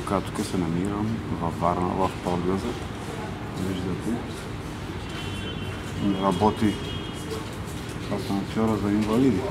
Така, тук се намирам във Варна, в Подлеза. Виждате. Работи асансьора за инвалиди.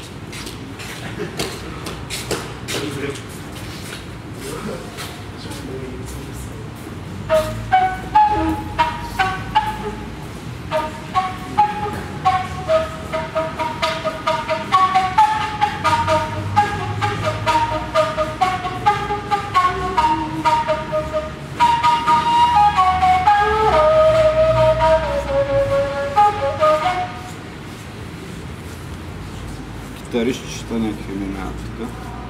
Китаристчета някакви минават тук.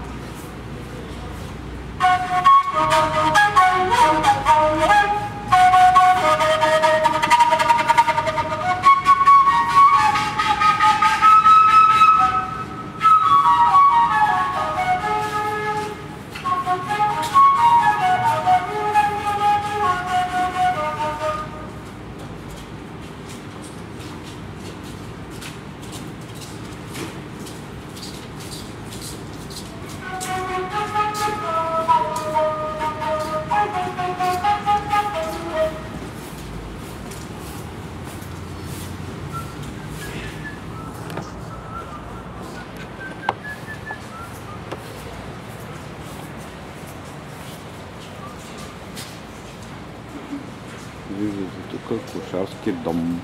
Виждате тук кошарски дом.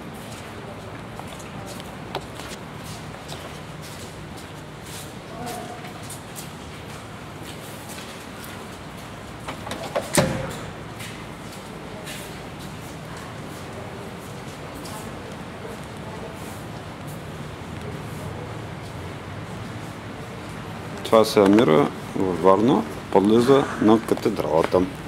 Това се намира във Варна, Подлеза на катедралата.